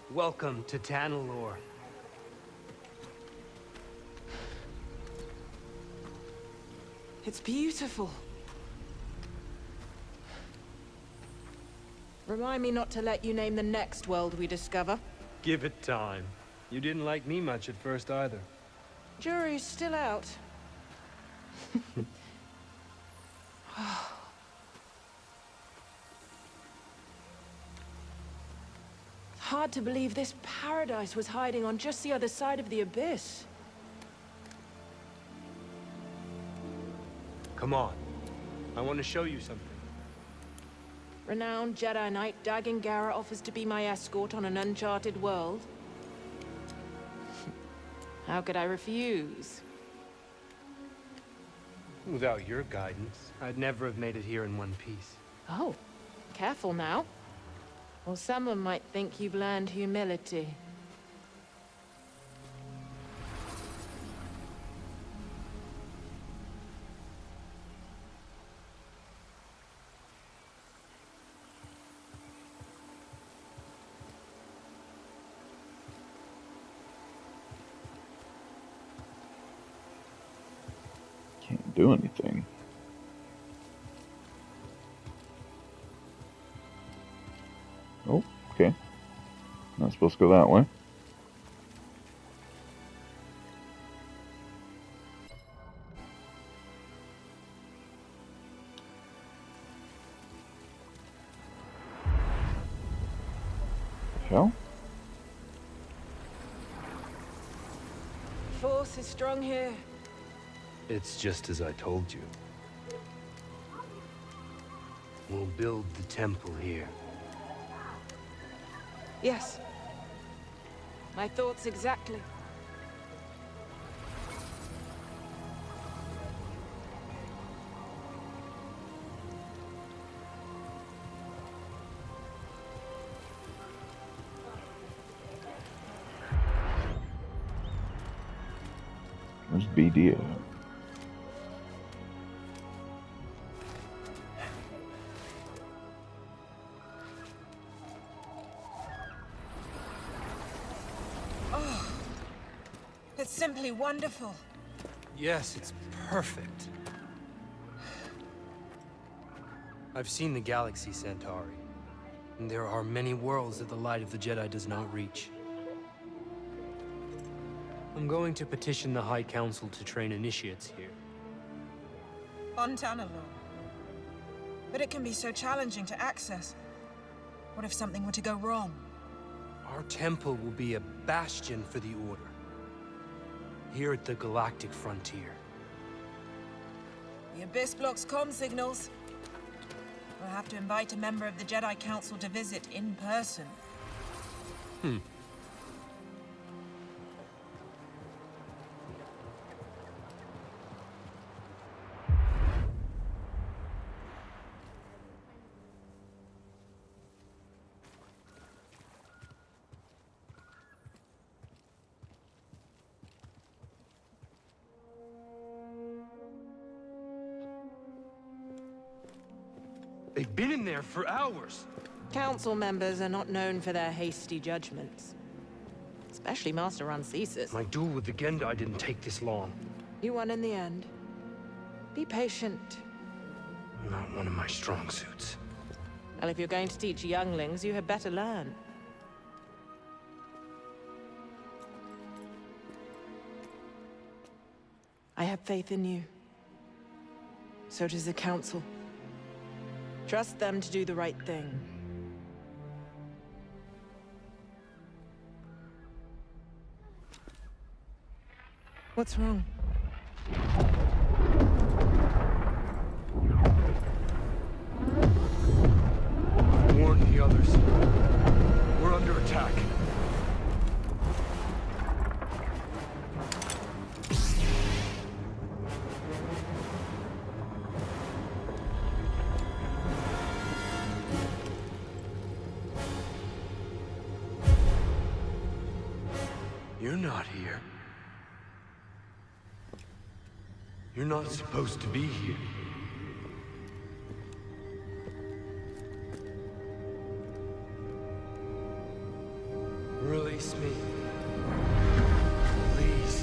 Welcome to Tanalorr. It's beautiful. Remind me not to let you name the next world we discover. Give it time. You didn't like me much at first either. Jury's still out. Hard to believe this paradise was hiding on just the other side of the abyss. Come on. I want to show you something. Renowned Jedi Knight Dagan Gera offers to be my escort on an uncharted world. How could I refuse? Without your guidance, I'd never have made it here in one piece. Oh, careful now. Or someone might think you've learned humility. Can't do anything. Oh, okay. Not supposed to go that way. Hell? Force is strong here. It's just as I told you. We'll build the temple here. Yes. My thoughts exactly. Where's BD at? It's simply wonderful. Yes, it's perfect. I've seen the galaxy, Centauri. And there are many worlds that the light of the Jedi does not reach. I'm going to petition the High Council to train initiates here. On Tanalorr. But it can be so challenging to access. What if something were to go wrong? Our temple will be a bastion for the Order. Here at the galactic frontier. The Abyss blocks comm signals. We'll have to invite a member of the Jedi Council to visit in person. They've been in there for hours. Council members are not known for their hasty judgments. Especially Master Rancesis. My duel with the Gendai didn't take this long. You won in the end. Be patient. Not one of my strong suits. Well, if you're going to teach younglings, you had better learn. I have faith in you. So does the Council. Trust them to do the right thing. What's wrong? Warn the others. We're under attack. You're not here. You're not supposed to be here. Release me. Please.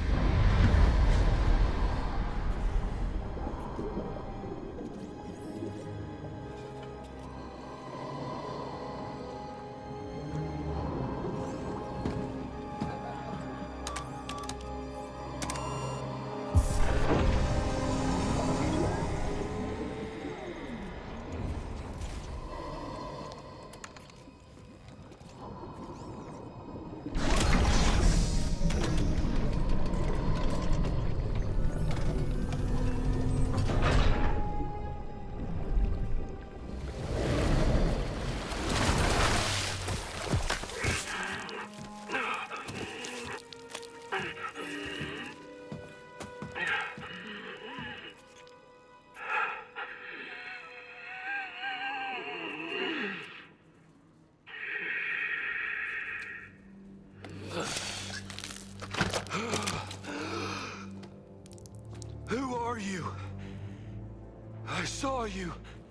Who are you? I saw you.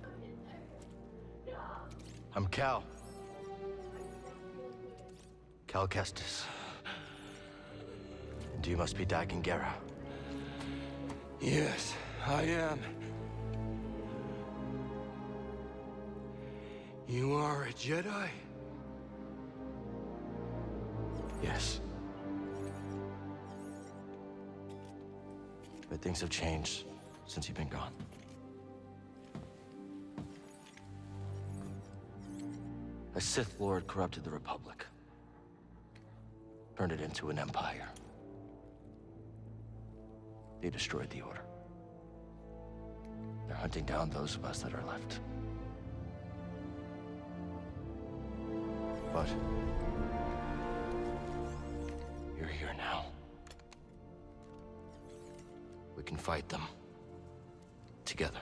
I'm Cal. Cal Kestis. And you must be Dagan Gera. Yes, I am. You are a Jedi? Yes. But things have changed since you've been gone. A Sith Lord corrupted the Republic. Turned it into an empire. They destroyed the Order. They're hunting down those of us that are left. But you're here now. We can fight them together.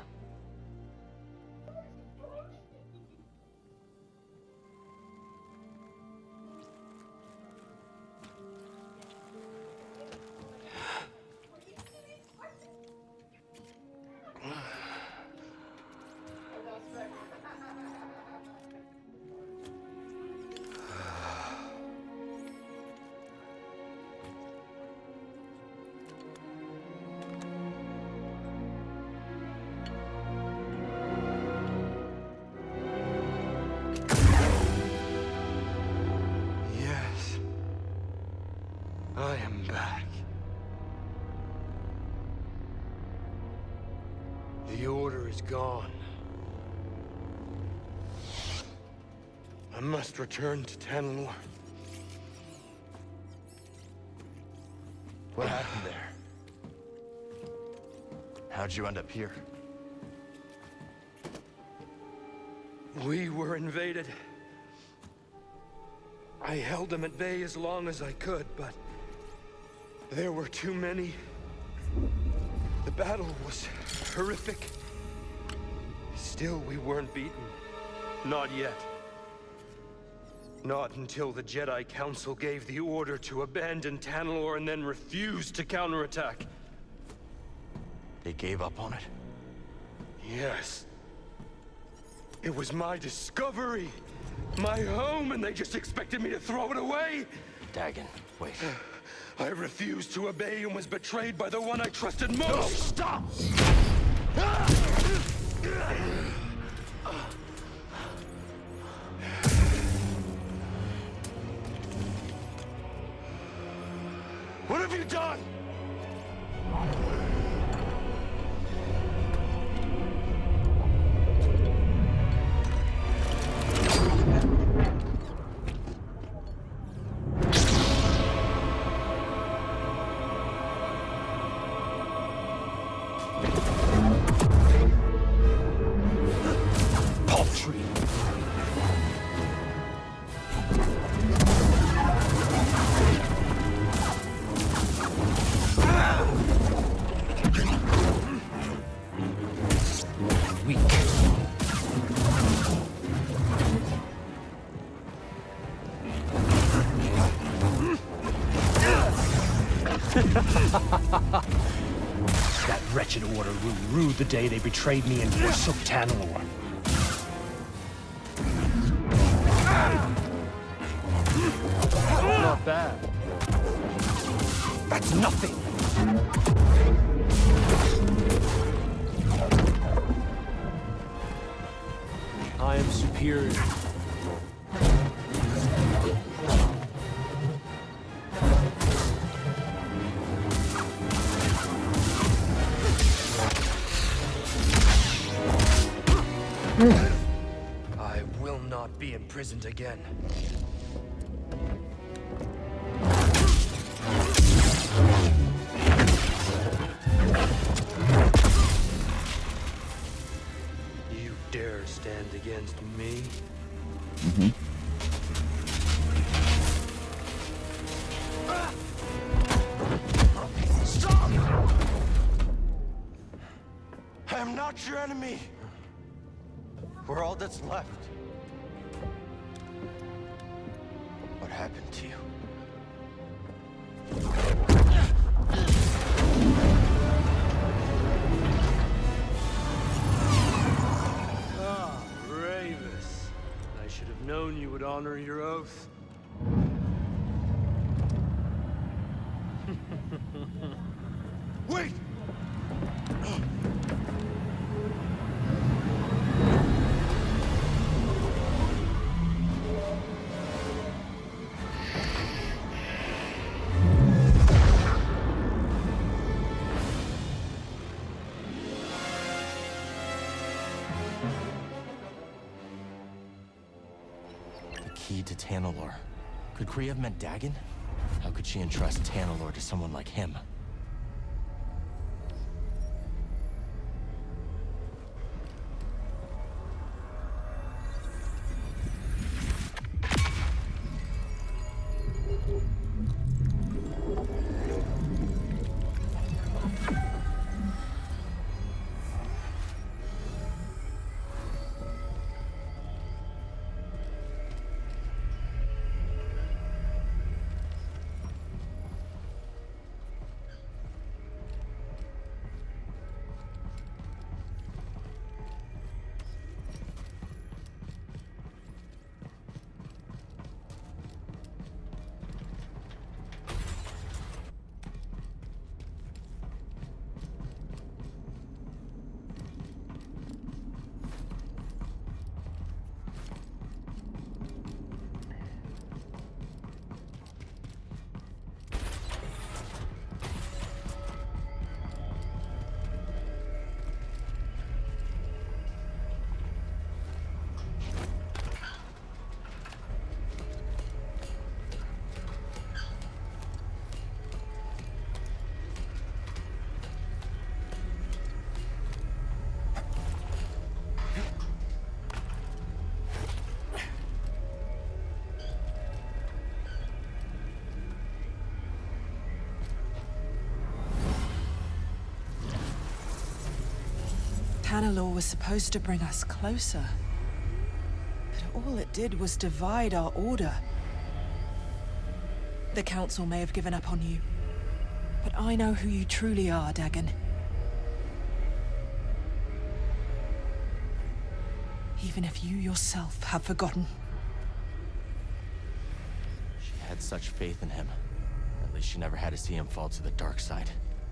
I am back. The Order is gone. I must return to Tanalorr. What happened there? How'd you end up here? We were invaded. I held them at bay as long as I could, but there were too many. The battle was horrific. Still, we weren't beaten. Not yet. Not until the Jedi Council gave the order to abandon Tanalorr and then refused to counterattack. They gave up on it? Yes. It was my discovery, my home, and they just expected me to throw it away? Dagan, wait. I refused to obey and was betrayed by the one I trusted most! No, stop! What have you done? That wretched order will rue the day they betrayed me and forsook Tanalorr. not bad. That's nothing! I am superior. I will not be imprisoned again. You dare stand against me? Stop! I am not your enemy! We're all that's left. What happened to you? Ah, Ravus. I should have known you would honor your oath. Wait! The key to Tanalorr. Could Kree have meant Dagon? How could she entrust Tanalorr to someone like him? Tanalorr was supposed to bring us closer. But all it did was divide our order. The Council may have given up on you, but I know who you truly are, Dagon. Even if you yourself have forgotten. She had such faith in him. At least she never had to see him fall to the dark side.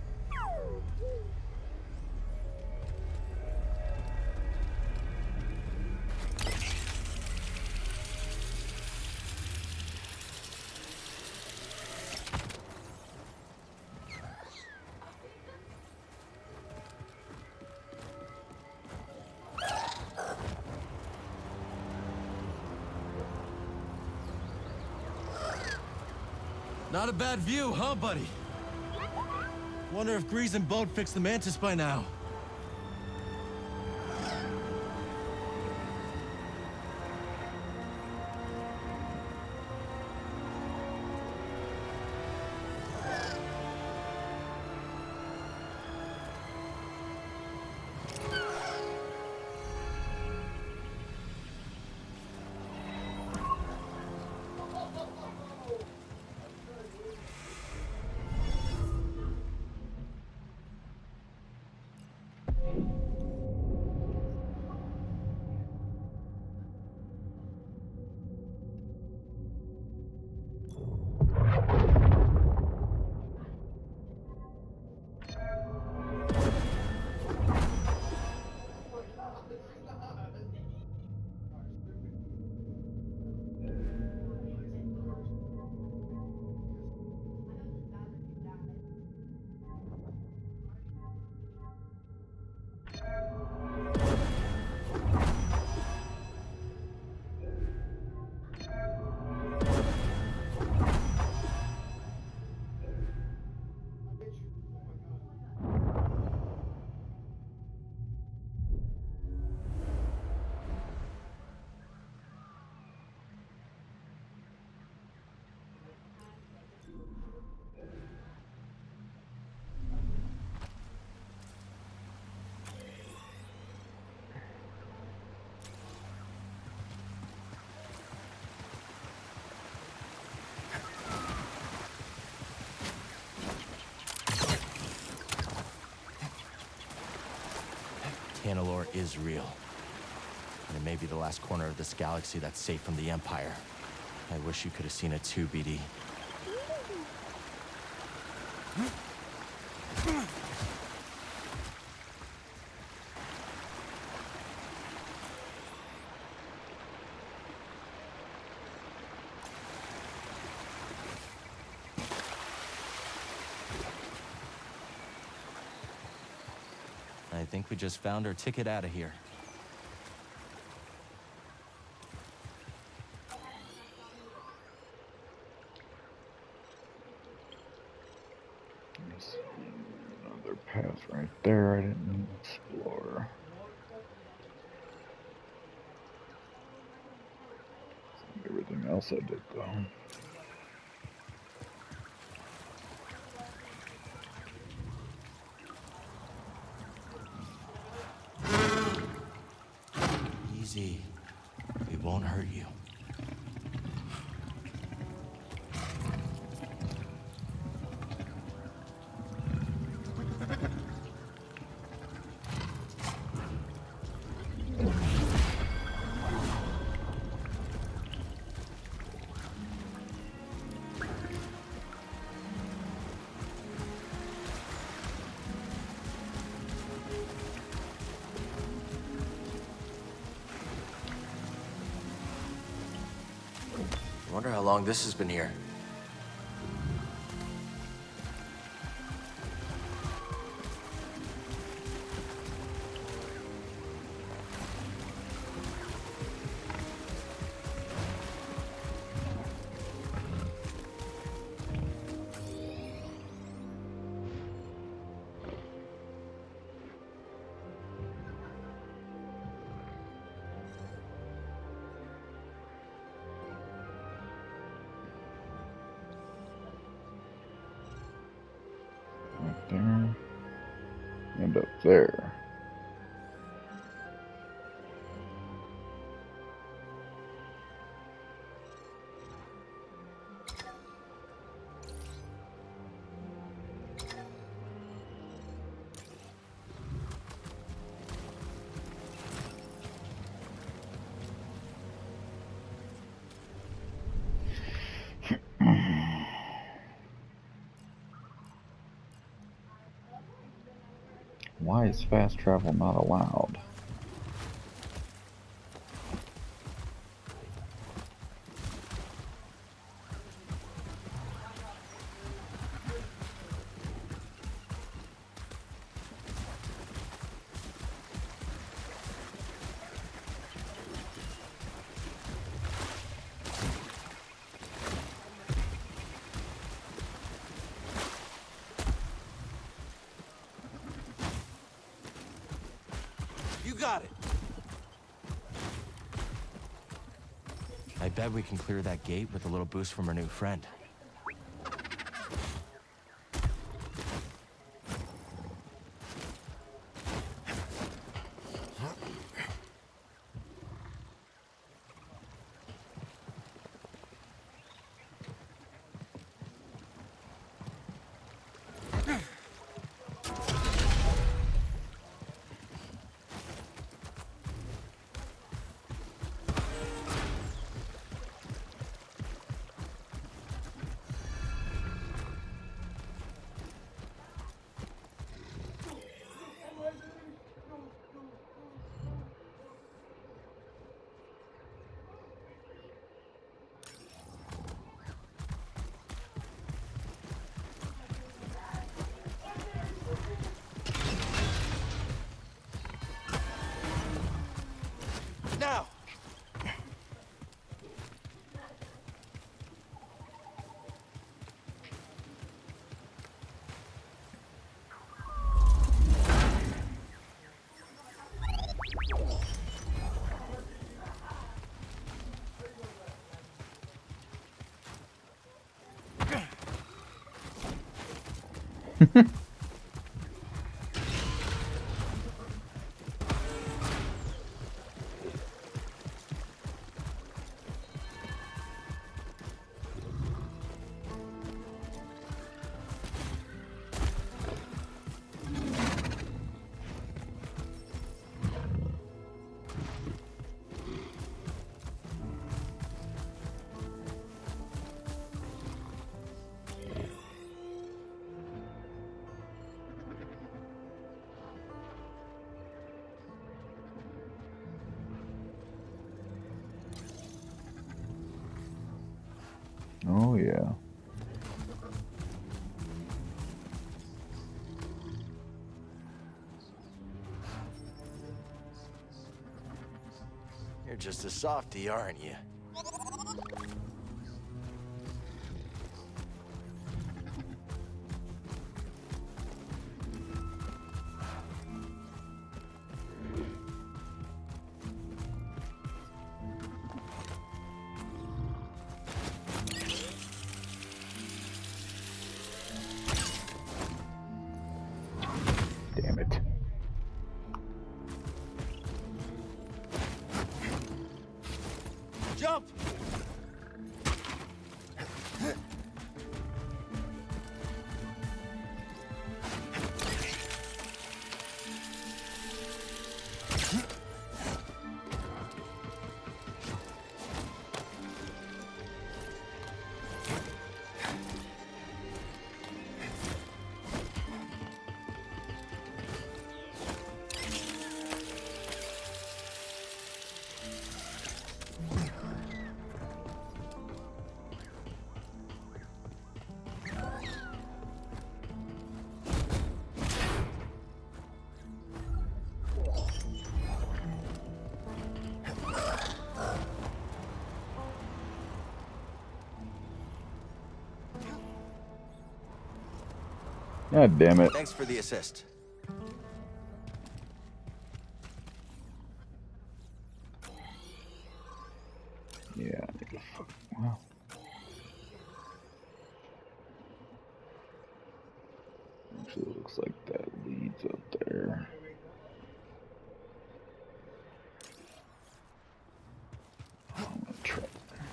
Not a bad view, huh, buddy? Wonder if Grease and Boat fixed the Mantis by now. Tanalorr is real. And it may be the last corner of this galaxy that's safe from the Empire. I wish you could have seen it too, BD. I think we just found our ticket out of here. There's another path right there I didn't explore. Everything else I did though. Easy. We won't hurt you. I wonder how long this has been here. Right there. And up there. Why is fast travel not allowed? You got it. I bet we can clear that gate with a little boost from our new friend. Now! Oh, yeah. You're just a softie, aren't you? Damn it. Jump! God damn it. Thanks for the assist. Yeah, I need to fuck. Well. Actually, it looks like that leads up there. I'm gonna try.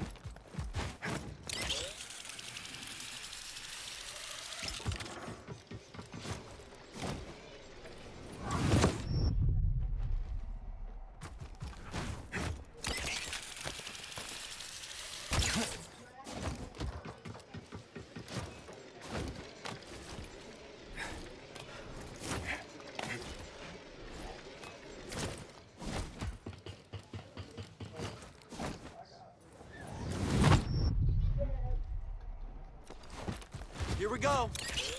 Here we go.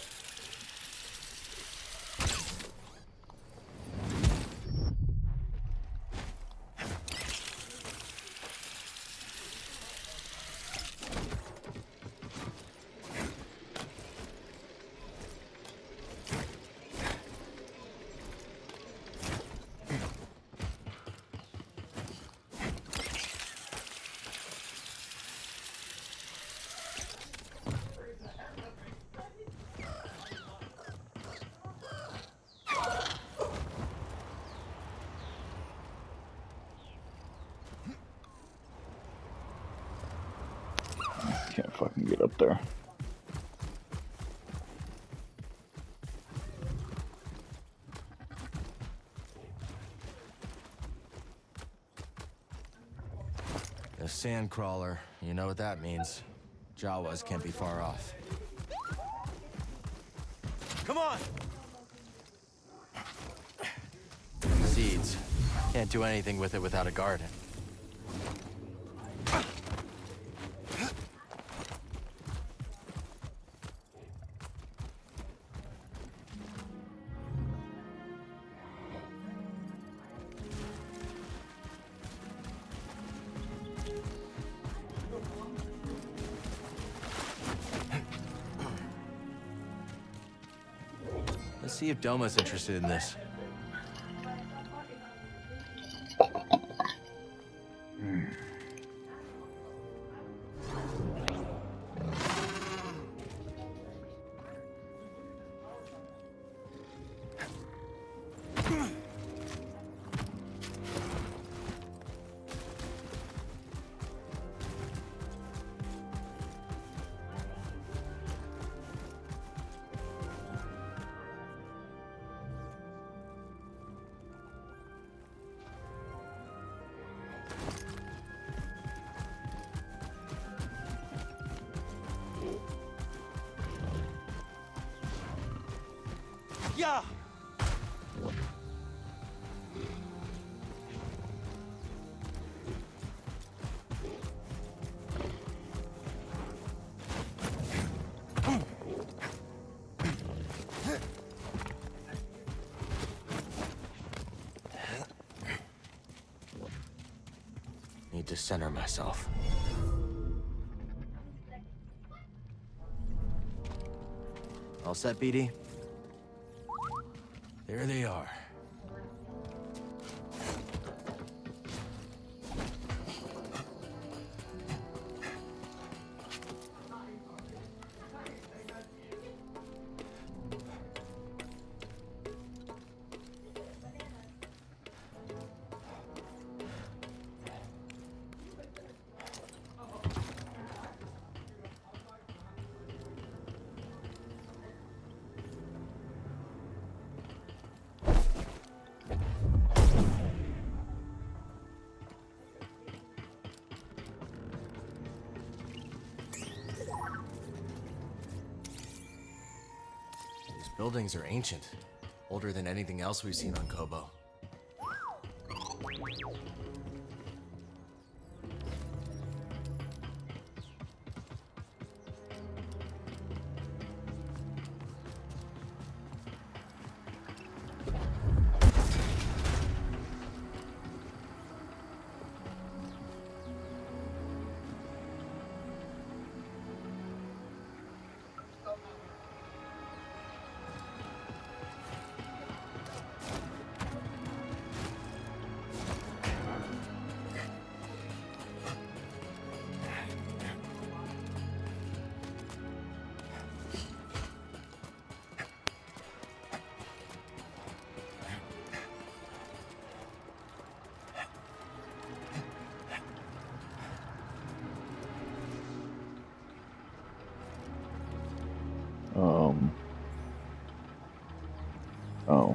Can't fucking get up there. A sand crawler. You know what that means. Jawas can't be far off. Come on! Seeds. Can't do anything with it without a garden. Let's see if Doma's interested in this. Yeah! to center myself. All set, BD? There they are. Buildings are ancient, older than anything else we've seen on Koboh. Oh.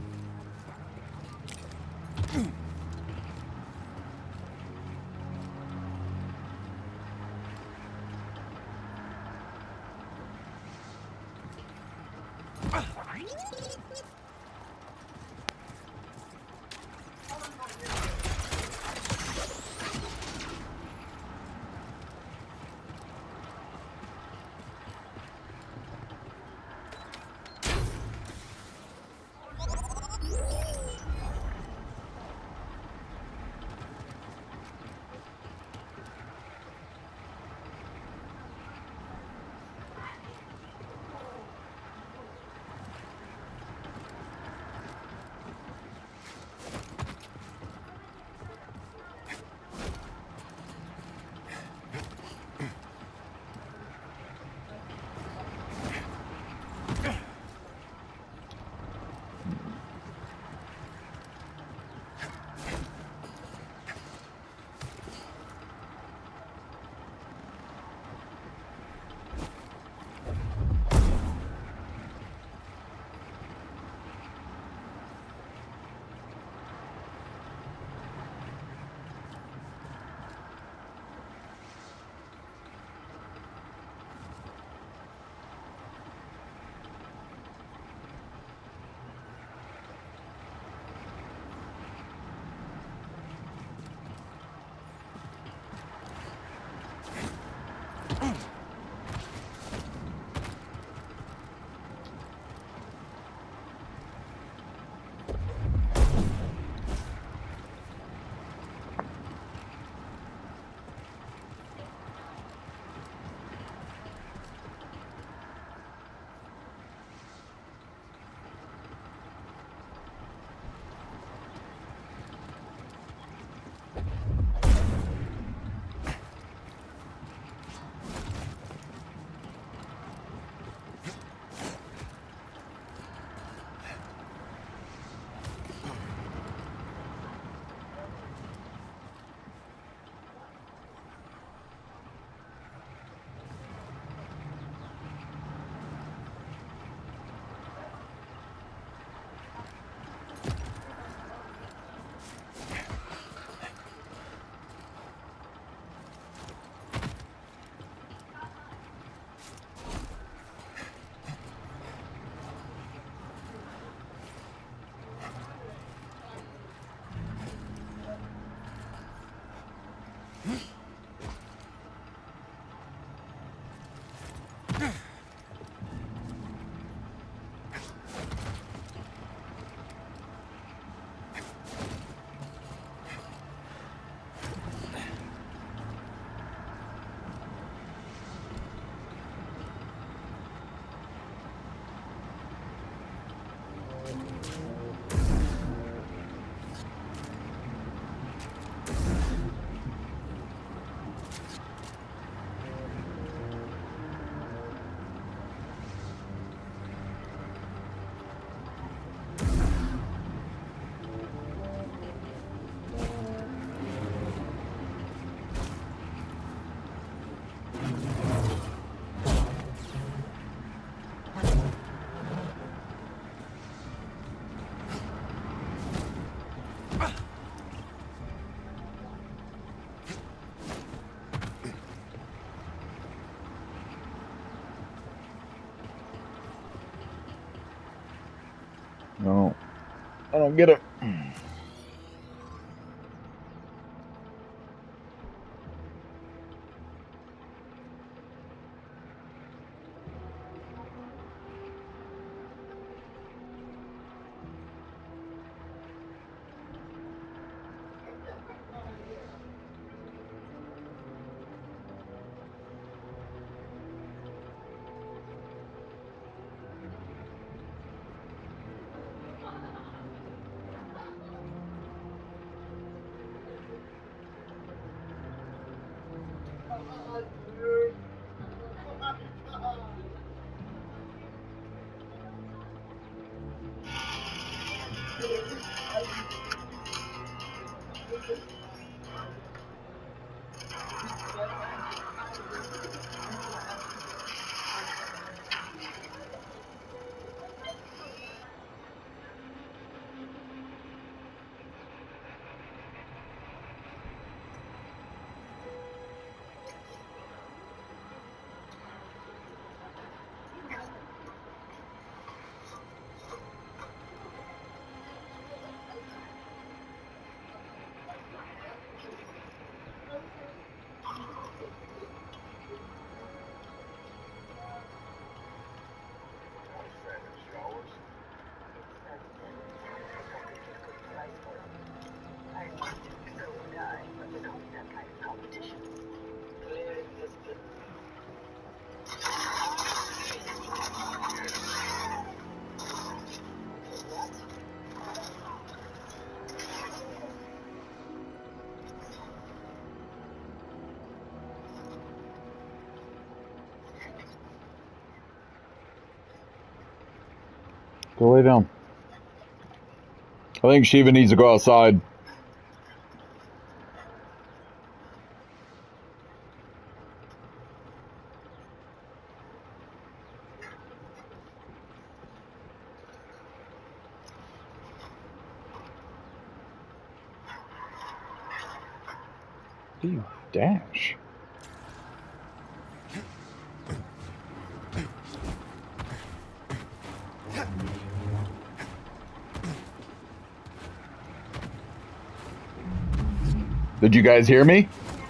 No, I don't get it. Go lay down. I think Shiva needs to go outside. Do you dash? Did you guys hear me?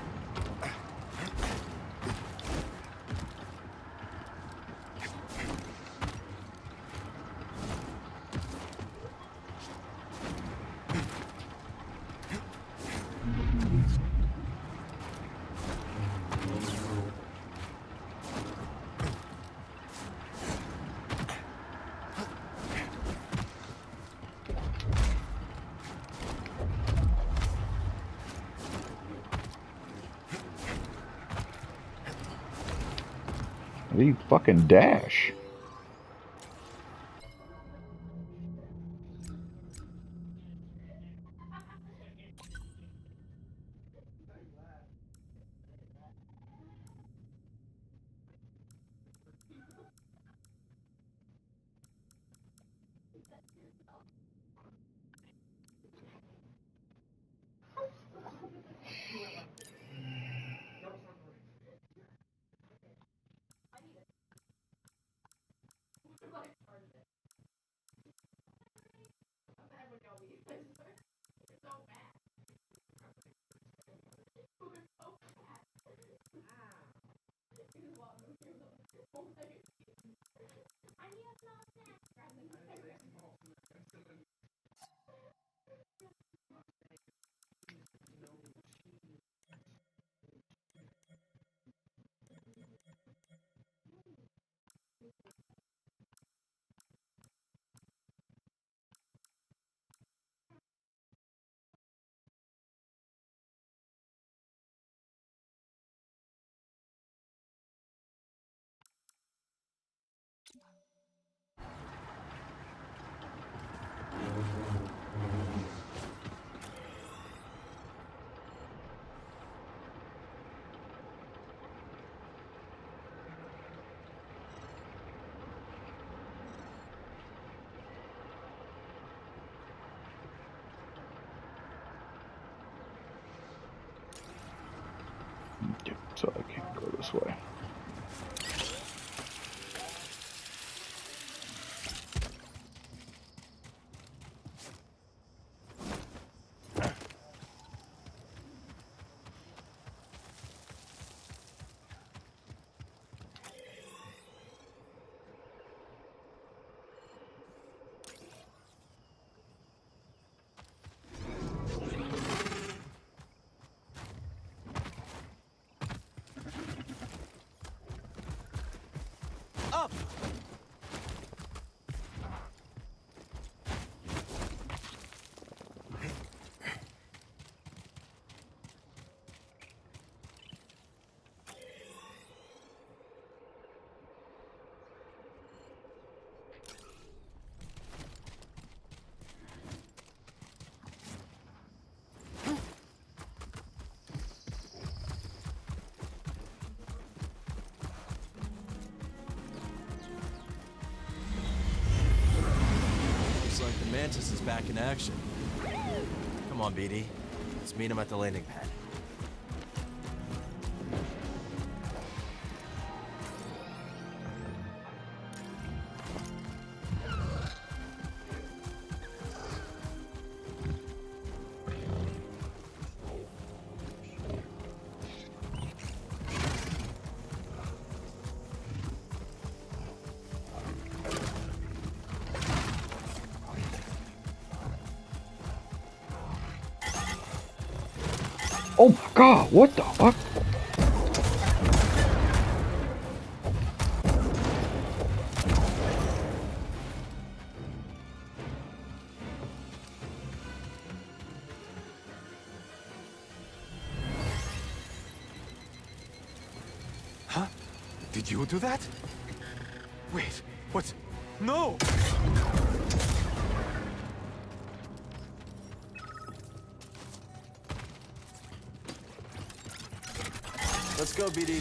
How do you fucking dash? So I can't go this way. up! Mantis is back in action. Come on, BD. Let's meet him at the landing pad. Oh my god, what the fuck? Huh? Did you do that? Wait, what? No! Let's go, BD.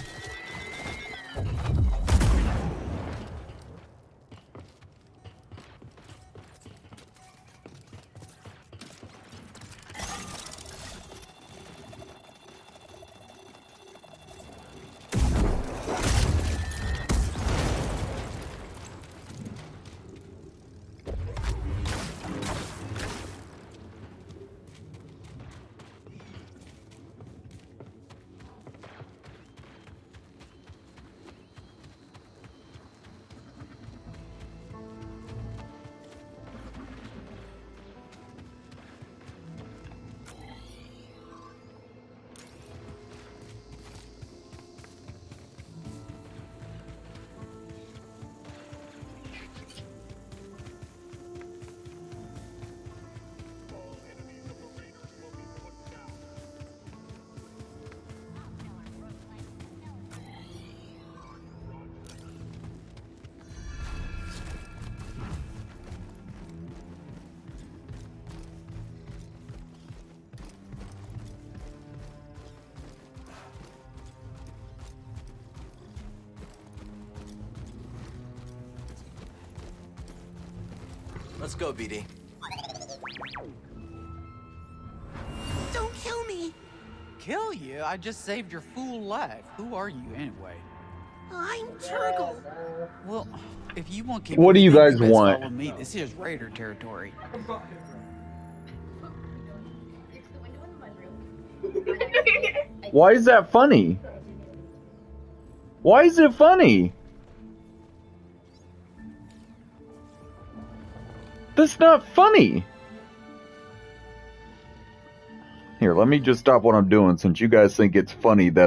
Let's go, BD. Don't kill me! Kill you? I just saved your fool life. Who are you, anyway? I'm Turgle. Well, if you want to keep... What do you guys best want? Follow me. This is Raider territory. Why is that funny? Why is it funny? That's not funny. Here, let me just stop what I'm doing since you guys think it's funny that